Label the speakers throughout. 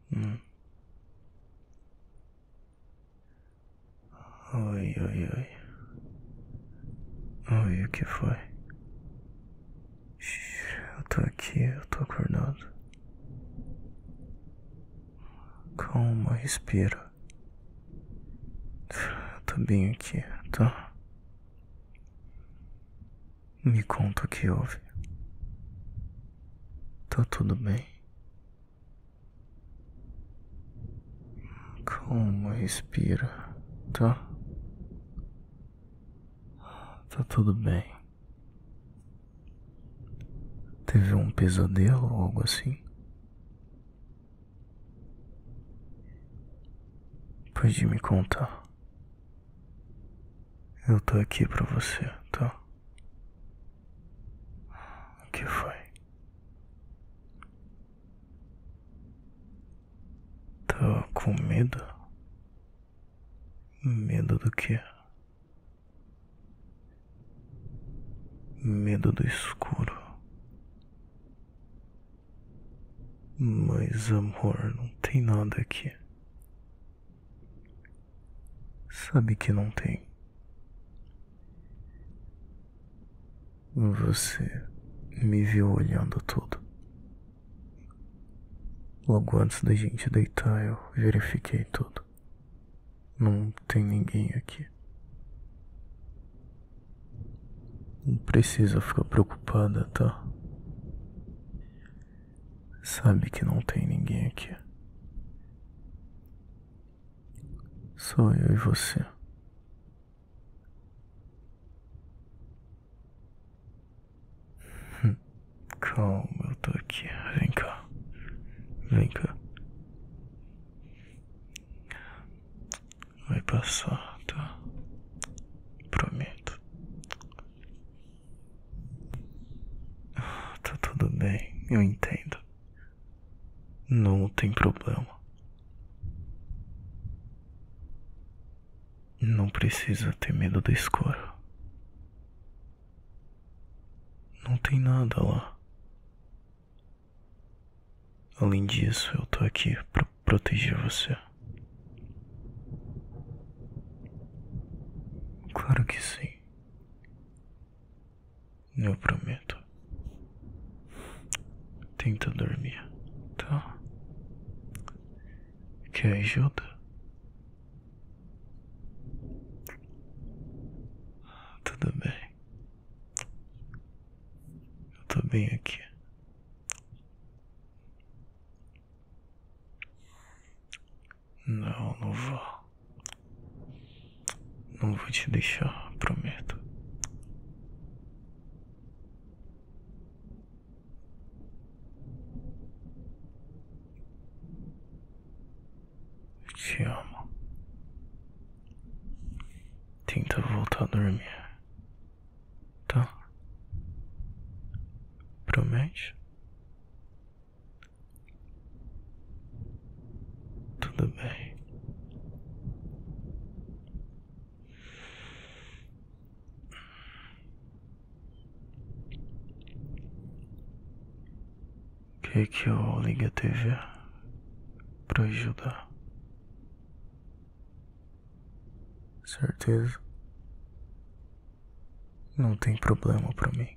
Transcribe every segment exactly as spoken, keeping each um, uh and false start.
Speaker 1: Hum. Oi, oi, oi. Oi, o que foi? Eu tô aqui, eu tô acordado. Calma, respira. Eu tô bem aqui, tá? Me conta o que houve. Tá tudo bem? Calma, respira, tá? Tá tudo bem. Teve um pesadelo ou algo assim? Pode me contar. Eu tô aqui pra você, tá? O que foi? Tá com medo? Medo do quê? Medo do escuro. Mas amor, não tem nada aqui. Sabe que não tem. Você me viu olhando tudo. Logo antes da gente deitar, eu verifiquei tudo. Não tem ninguém aqui. Não precisa ficar preocupada, tá? Sabe que não tem ninguém aqui. Só eu e você. Calma, eu tô aqui. Vem cá. Vem cá. Vai passar, tá? Prometo. Tá tudo bem, eu entendo. Não tem problema. Não precisa ter medo do escuro. Não tem nada lá. Além disso, eu tô aqui pra proteger você. Claro que sim. Eu prometo. Tenta dormir, tá? Quer ajuda? Tudo bem. Eu tô bem aqui. Não, não vou. Não vou te deixar, prometo. Eu te amo. Tenta voltar a dormir, tá? Promete? Tudo bem. Quer que eu ligue a T V pra ajudar? Certeza? Não tem problema pra mim.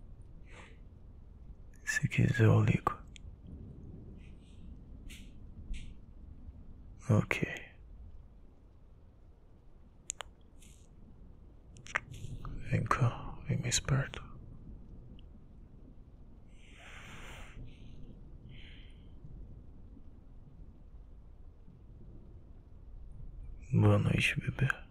Speaker 1: Se quiser eu ligo. Ok. Vem cá, vem mais perto. Boa noite, bebê.